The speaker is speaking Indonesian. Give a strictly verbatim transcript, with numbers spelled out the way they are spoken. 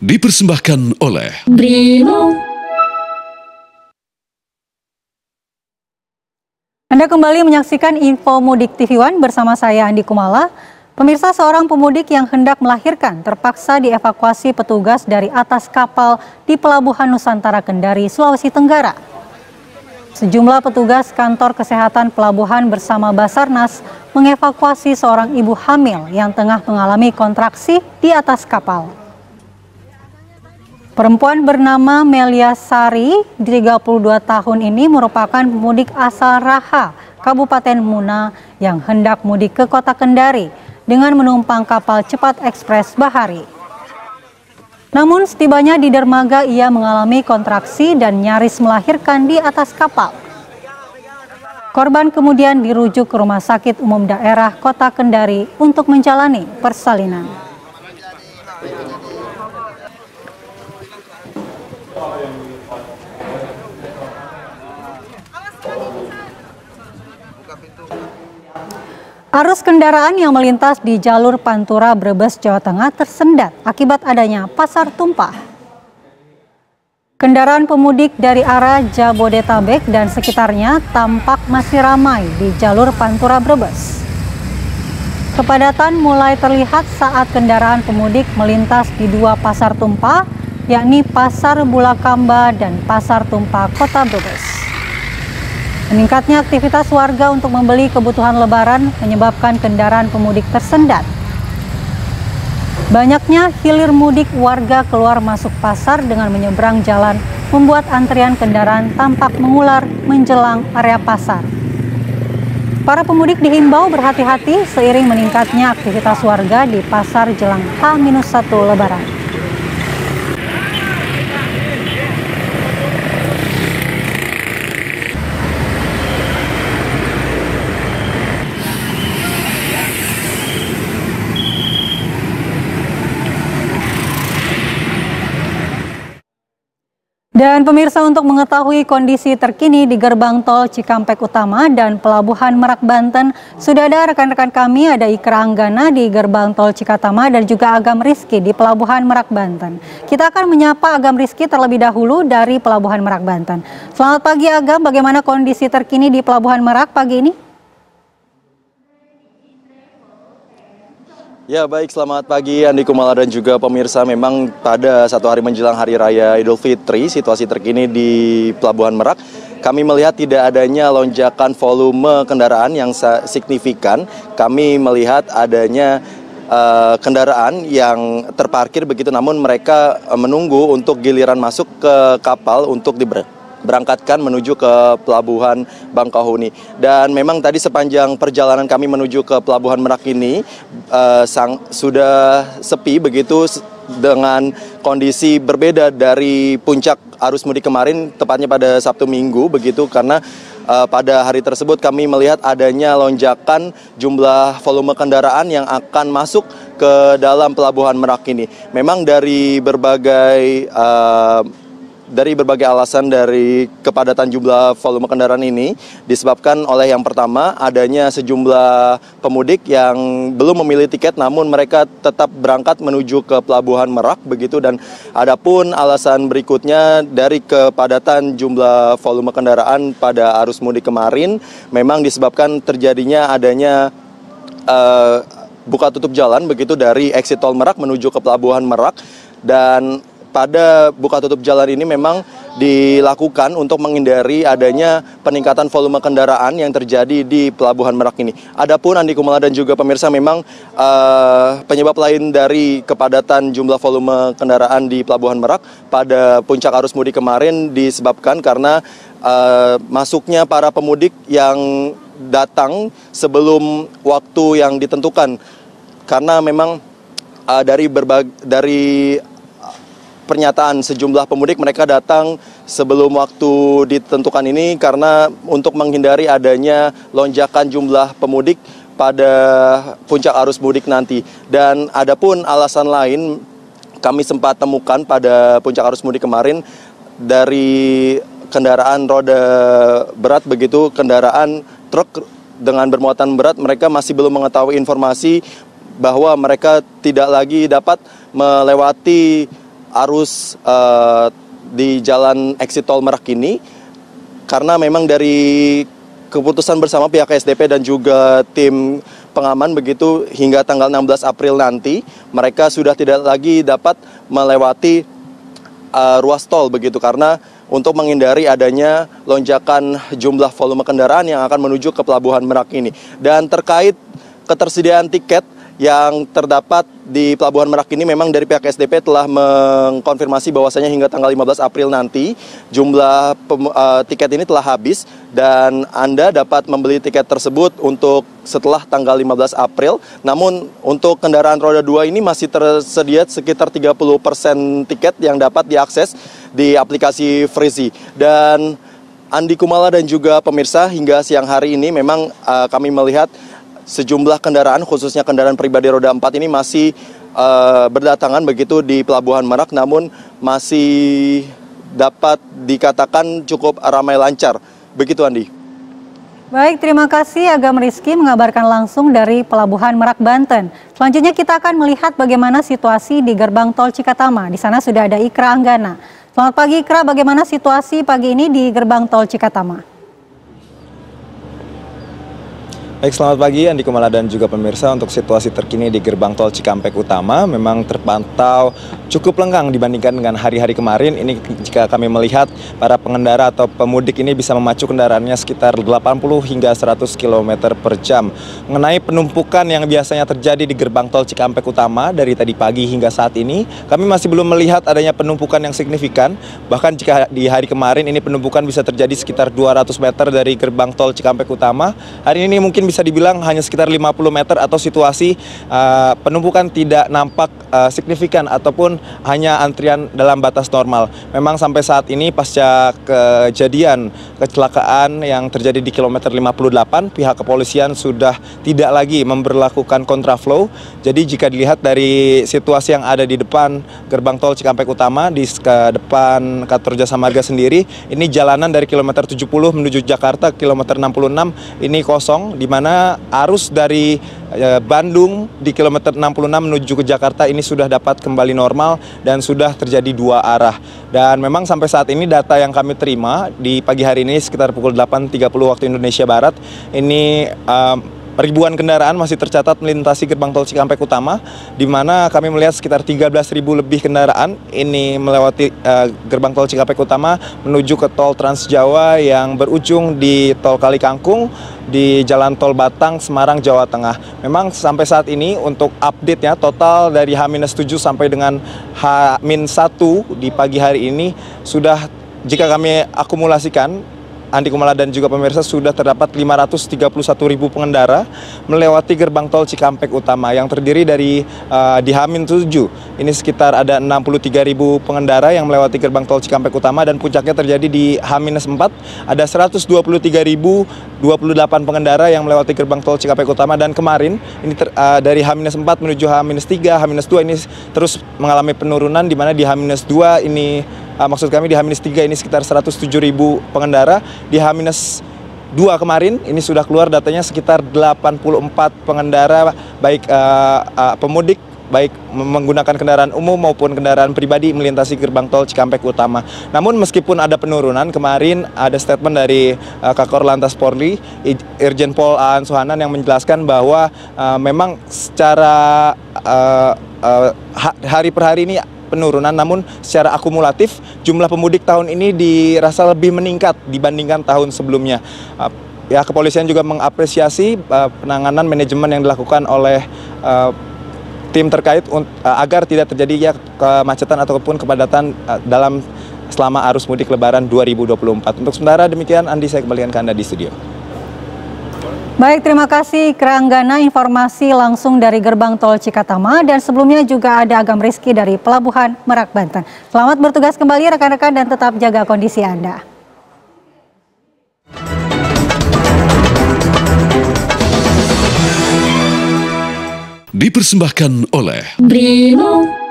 dipersembahkan oleh Brimo. Anda kembali menyaksikan Info Mudik T V One bersama saya Andi Kumala. Pemirsa, seorang pemudik yang hendak melahirkan terpaksa dievakuasi petugas dari atas kapal di Pelabuhan Nusantara Kendari, Sulawesi Tenggara. Sejumlah petugas kantor kesehatan pelabuhan bersama Basarnas mengevakuasi seorang ibu hamil yang tengah mengalami kontraksi di atas kapal. Perempuan bernama Melia Sari, tiga puluh dua tahun ini merupakan pemudik asal Raha, Kabupaten Muna yang hendak mudik ke kota Kendari dengan menumpang kapal cepat ekspres Bahari. Namun setibanya di dermaga ia mengalami kontraksi dan nyaris melahirkan di atas kapal. Korban kemudian dirujuk ke Rumah Sakit Umum Daerah Kota Kendari untuk menjalani persalinan. Arus kendaraan yang melintas di jalur Pantura Brebes, Jawa Tengah tersendat akibat adanya pasar tumpah. Kendaraan pemudik dari arah Jabodetabek dan sekitarnya tampak masih ramai di jalur Pantura Brebes. Kepadatan mulai terlihat saat kendaraan pemudik melintas di dua pasar tumpah, yakni Pasar Bulakamba dan Pasar Tumpah Kota Brebes. Meningkatnya aktivitas warga untuk membeli kebutuhan lebaran menyebabkan kendaraan pemudik tersendat. Banyaknya hilir mudik warga keluar masuk pasar dengan menyeberang jalan membuat antrian kendaraan tampak mengular menjelang area pasar. Para pemudik dihimbau berhati-hati seiring meningkatnya aktivitas warga di pasar jelang H minus satu Lebaran. Dan pemirsa, untuk mengetahui kondisi terkini di gerbang tol Cikampek Utama dan Pelabuhan Merak Banten, sudah ada rekan-rekan kami, ada Ikra Anggana di gerbang tol Cikatama dan juga Agam Rizky di Pelabuhan Merak Banten. Kita akan menyapa Agam Rizky terlebih dahulu dari Pelabuhan Merak Banten. Selamat pagi Agam, bagaimana kondisi terkini di Pelabuhan Merak pagi ini? Ya baik, selamat pagi Andi Kumala dan juga pemirsa. Memang pada satu hari menjelang Hari Raya Idul Fitri, situasi terkini di Pelabuhan Merak, kami melihat tidak adanya lonjakan volume kendaraan yang signifikan. Kami melihat adanya uh, kendaraan yang terparkir begitu, namun mereka menunggu untuk giliran masuk ke kapal untuk diber berangkatkan menuju ke Pelabuhan Bangkahuni. Dan memang tadi sepanjang perjalanan kami menuju ke Pelabuhan Merak ini uh, sang, sudah sepi begitu, dengan kondisi berbeda dari puncak arus mudik kemarin, tepatnya pada Sabtu Minggu begitu, karena uh, pada hari tersebut kami melihat adanya lonjakan jumlah volume kendaraan yang akan masuk ke dalam Pelabuhan Merak ini. Memang dari berbagai uh, Dari berbagai alasan dari kepadatan jumlah volume kendaraan ini disebabkan oleh yang pertama adanya sejumlah pemudik yang belum memilih tiket namun mereka tetap berangkat menuju ke Pelabuhan Merak begitu, dan adapun alasan berikutnya dari kepadatan jumlah volume kendaraan pada arus mudik kemarin memang disebabkan terjadinya adanya uh, buka tutup jalan begitu dari exit tol Merak menuju ke Pelabuhan Merak. Dan pada buka tutup jalan ini memang dilakukan untuk menghindari adanya peningkatan volume kendaraan yang terjadi di Pelabuhan Merak ini. Adapun Andi Kumala dan juga pemirsa, memang uh, penyebab lain dari kepadatan jumlah volume kendaraan di Pelabuhan Merak pada puncak arus mudik kemarin disebabkan karena uh, masuknya para pemudik yang datang sebelum waktu yang ditentukan. Karena memang uh, dari berbagai dari pernyataan sejumlah pemudik, mereka datang sebelum waktu ditentukan ini karena untuk menghindari adanya lonjakan jumlah pemudik pada puncak arus mudik nanti. Dan adapun alasan lain kami sempat temukan pada puncak arus mudik kemarin dari kendaraan roda berat begitu, kendaraan truk dengan bermuatan berat, mereka masih belum mengetahui informasi bahwa mereka tidak lagi dapat melewati arus uh, di jalan exit tol Merak ini, karena memang dari keputusan bersama pihak S D P dan juga tim pengaman begitu hingga tanggal enam belas April nanti mereka sudah tidak lagi dapat melewati uh, ruas tol begitu, karena untuk menghindari adanya lonjakan jumlah volume kendaraan yang akan menuju ke Pelabuhan Merak ini. Dan terkait ketersediaan tiket yang terdapat di Pelabuhan Merak ini, memang dari pihak S D P telah mengkonfirmasi bahwasanya hingga tanggal lima belas April nanti jumlah uh, tiket ini telah habis dan Anda dapat membeli tiket tersebut untuk setelah tanggal lima belas April. Namun untuk kendaraan roda dua ini masih tersedia sekitar tiga puluh persen tiket yang dapat diakses di aplikasi Freezy. Dan Andi Kumala dan juga pemirsa, hingga siang hari ini memang uh, kami melihat sejumlah kendaraan, khususnya kendaraan pribadi roda empat ini masih uh, berdatangan begitu di Pelabuhan Merak, namun masih dapat dikatakan cukup ramai lancar. Begitu, Andi. Baik, terima kasih Agam Rizky mengabarkan langsung dari Pelabuhan Merak, Banten. Selanjutnya kita akan melihat bagaimana situasi di gerbang tol Cikatama. Di sana sudah ada Ikra Anggana. Selamat pagi Ikra, bagaimana situasi pagi ini di gerbang tol Cikatama? Baik, selamat pagi Andi Kumala dan juga pemirsa. Untuk situasi terkini di gerbang tol Cikampek Utama memang terpantau cukup lengang dibandingkan dengan hari-hari kemarin. Ini jika kami melihat para pengendara atau pemudik ini bisa memacu kendaraannya sekitar delapan puluh hingga seratus kilometer per jam. Mengenai penumpukan yang biasanya terjadi di gerbang tol Cikampek Utama dari tadi pagi hingga saat ini, kami masih belum melihat adanya penumpukan yang signifikan. Bahkan jika di hari kemarin ini penumpukan bisa terjadi sekitar dua ratus meter dari gerbang tol Cikampek Utama, hari ini mungkin bisa dibilang hanya sekitar lima puluh meter atau situasi uh, penumpukan tidak nampak uh, signifikan ataupun hanya antrian dalam batas normal. Memang sampai saat ini pasca kejadian kecelakaan yang terjadi di kilometer lima puluh delapan, pihak kepolisian sudah tidak lagi memberlakukan kontraflow. Jadi jika dilihat dari situasi yang ada di depan gerbang tol Cikampek Utama, di ke depan kantor Jasa Marga sendiri, ini jalanan dari kilometer tujuh puluh menuju Jakarta kilometer enam puluh enam ini kosong, di mana arus dari e, Bandung di kilometer enam puluh enam menuju ke Jakarta ini sudah dapat kembali normal dan sudah terjadi dua arah. Dan memang sampai saat ini data yang kami terima di pagi hari ini sekitar pukul delapan tiga puluh waktu Indonesia Barat, ini e, ribuan kendaraan masih tercatat melintasi gerbang tol Cikampek Utama, di mana kami melihat sekitar tiga belas ribu lebih kendaraan ini melewati uh, gerbang tol Cikampek Utama menuju ke tol Trans Jawa yang berujung di tol Kali Kangkung di Jalan Tol Batang, Semarang, Jawa Tengah. Memang sampai saat ini untuk update-nya total dari H minus tujuh sampai dengan H minus satu di pagi hari ini sudah, jika kami akumulasikan, Andi Kumala dan juga pemirsa, sudah terdapat lima ratus tiga puluh satu ribu pengendara melewati gerbang tol Cikampek Utama yang terdiri dari uh, di H minus tujuh. Ini sekitar ada enam puluh tiga ribu pengendara yang melewati gerbang tol Cikampek Utama, dan puncaknya terjadi di H minus empat. Ada seratus dua puluh tiga ribu dua puluh delapan pengendara yang melewati gerbang tol Cikampek Utama, dan kemarin ini ter, uh, dari H minus empat menuju H minus tiga, H minus dua ini terus mengalami penurunan, di mana di H minus dua ini Uh, maksud kami di H minus tiga ini sekitar seratus tujuh ribu pengendara. Di H minus dua kemarin ini sudah keluar datanya sekitar delapan puluh empat pengendara, baik uh, uh, pemudik, baik menggunakan kendaraan umum maupun kendaraan pribadi melintasi gerbang tol Cikampek Utama. Namun meskipun ada penurunan, kemarin ada statement dari uh, Kakor Lantas Polri, Irjen Pol Aan Suhanan, yang menjelaskan bahwa uh, memang secara uh, uh, hari per hari ini penurunan, namun secara akumulatif jumlah pemudik tahun ini dirasa lebih meningkat dibandingkan tahun sebelumnya. Uh, ya, kepolisian juga mengapresiasi uh, penanganan manajemen yang dilakukan oleh uh, tim terkait uh, agar tidak terjadi ya kemacetan ataupun kepadatan uh, dalam selama arus mudik Lebaran dua ribu dua puluh empat. Untuk sementara demikian, Andi, saya kembalikan ke Anda di studio. Baik, terima kasih Ikra Anggana, informasi langsung dari gerbang tol Cikatama, dan sebelumnya juga ada Agam Rizky dari Pelabuhan Merak, Banten. Selamat bertugas kembali rekan-rekan dan tetap jaga kondisi Anda. Dipersembahkan oleh Brimo.